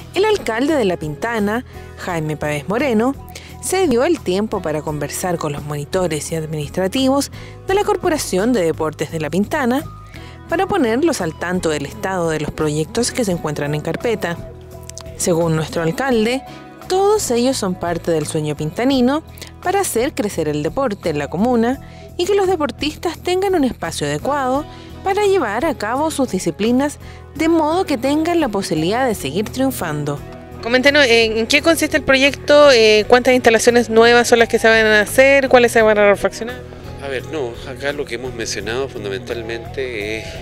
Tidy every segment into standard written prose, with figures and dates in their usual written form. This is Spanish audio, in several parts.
El alcalde de La Pintana, Jaime Pavés Moreno, se dio el tiempo para conversar con los monitores y administrativos de la Corporación de Deportes de La Pintana para ponerlos al tanto del estado de los proyectos que se encuentran en carpeta. Según nuestro alcalde, todos ellos son parte del sueño pintanino para hacer crecer el deporte en la comuna y que los deportistas tengan un espacio adecuado para llevar a cabo sus disciplinas de modo que tengan la posibilidad de seguir triunfando. Coméntenos, ¿en qué consiste el proyecto? ¿Cuántas instalaciones nuevas son las que se van a hacer? ¿Cuáles se van a refaccionar? A ver, no, acá lo que hemos mencionado fundamentalmente es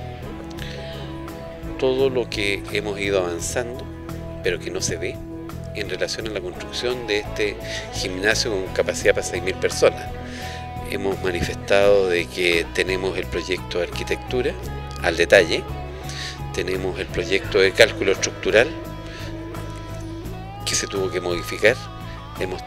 todo lo que hemos ido avanzando, pero que no se ve en relación a la construcción de este gimnasio con capacidad para 6.000 personas. Hemos manifestado de que tenemos el proyecto de arquitectura al detalle, tenemos el proyecto de cálculo estructural que se tuvo que modificar, hemos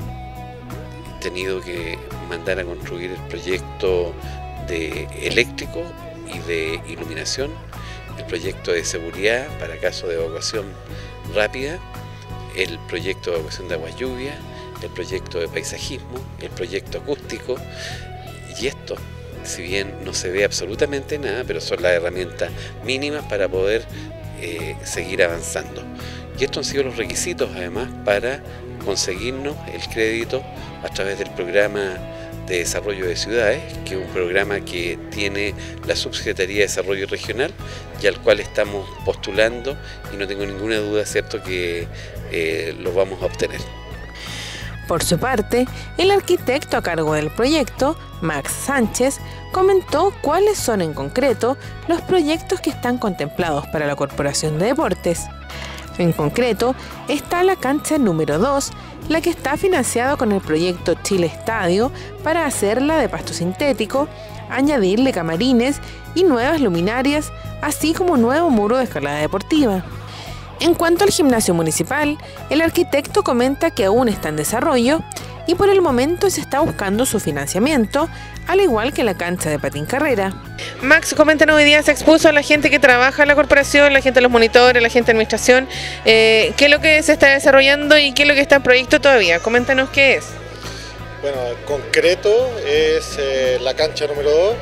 tenido que mandar a construir el proyecto de eléctrico y de iluminación, el proyecto de seguridad para caso de evacuación rápida, el proyecto de evacuación de aguas lluvias, el proyecto de paisajismo, el proyecto acústico, y esto, si bien no se ve absolutamente nada, pero son las herramientas mínimas para poder seguir avanzando. Y estos han sido los requisitos además para conseguirnos el crédito a través del programa de desarrollo de ciudades, que es un programa que tiene la Subsecretaría de Desarrollo Regional y al cual estamos postulando, y no tengo ninguna duda, cierto, que lo vamos a obtener. Por su parte, el arquitecto a cargo del proyecto, Max Sánchez, comentó cuáles son en concreto los proyectos que están contemplados para la Corporación de Deportes. En concreto, está la cancha número 2, la que está financiada con el proyecto Chile Estadio para hacerla de pasto sintético, añadirle camarines y nuevas luminarias, así como un nuevo muro de escalada deportiva. En cuanto al gimnasio municipal, el arquitecto comenta que aún está en desarrollo y por el momento se está buscando su financiamiento, al igual que la cancha de patín carrera. Max, coméntanos, hoy día se expuso a la gente que trabaja en la corporación, la gente de los monitores, la gente de administración, qué es lo que se está desarrollando y qué es lo que está en proyecto todavía. Coméntanos qué es. Bueno, en concreto es la cancha número 2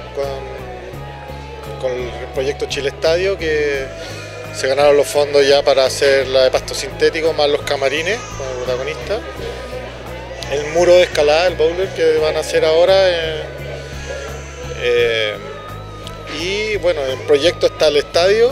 con el proyecto Chile Estadio, que se ganaron los fondos ya para hacer la de pasto sintético más los camarines con el protagonista. El muro de escalada, el boulder que van a hacer ahora. Y bueno, en proyecto está el estadio,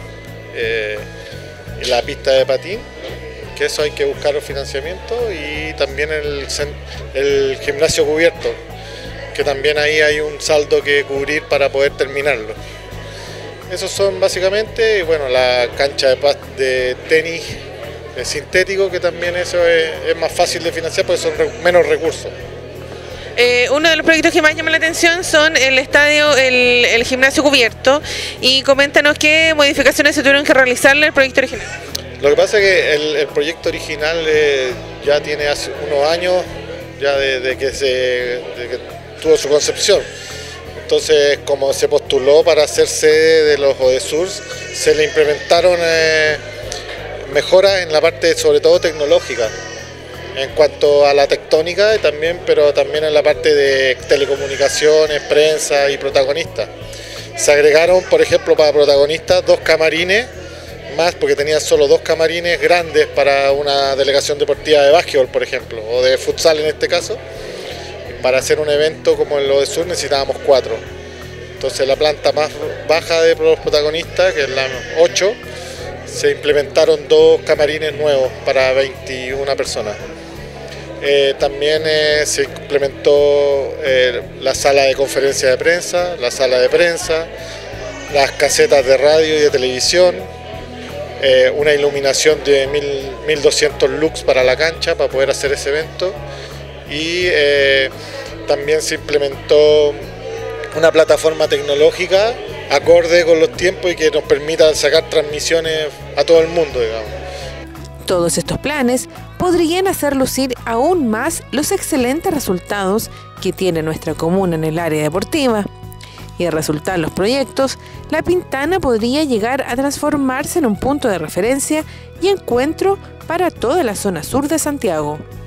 la pista de patín, que eso hay que buscar el financiamiento, y también el gimnasio cubierto, que también ahí hay un saldo que cubrir para poder terminarlo. Esos son básicamente, y bueno, la cancha de tenis sintético, que también eso es más fácil de financiar porque son menos recursos. Uno de los proyectos que más llama la atención son el estadio, el gimnasio cubierto, y coméntanos qué modificaciones se tuvieron que realizarle al proyecto original. Lo que pasa es que el proyecto original ya tiene hace unos años ya de que tuvo su concepción. Entonces, como se postuló para ser sede de los ODESUR, se le implementaron mejoras en la parte sobre todo tecnológica, en cuanto a la tectónica también, pero también en la parte de telecomunicaciones, prensa y protagonistas. Se agregaron, por ejemplo, para protagonistas 2 camarines más, porque tenían solo 2 camarines grandes para una delegación deportiva de básquetbol, por ejemplo, o de futsal en este caso. Para hacer un evento como el ODESUR necesitábamos 4. Entonces la planta más baja de los protagonistas, que es la 8, se implementaron 2 camarines nuevos para 21 personas. También se implementó la sala de conferencia de prensa, la sala de prensa, las casetas de radio y de televisión, una iluminación de 1200 lux para la cancha para poder hacer ese evento, y también se implementó una plataforma tecnológica acorde con los tiempos y que nos permita sacar transmisiones a todo el mundo, digamos. Todos estos planes podrían hacer lucir aún más los excelentes resultados que tiene nuestra comuna en el área deportiva. y de resultar los proyectos, La Pintana podría llegar a transformarse en un punto de referencia y encuentro para toda la zona sur de Santiago.